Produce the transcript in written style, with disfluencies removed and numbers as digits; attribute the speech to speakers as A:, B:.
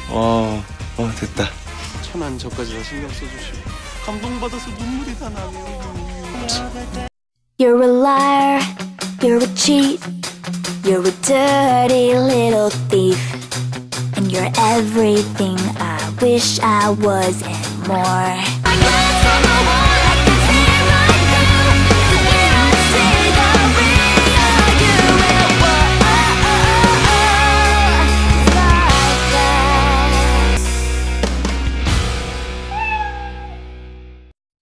A: 됐다.
B: 천안 저까지 다 신경 써주시고 감동받아서 눈물이 다 나네요.
C: You're a liar, you're a cheat, you're a dirty little thief, and you're everything I wish I was and more.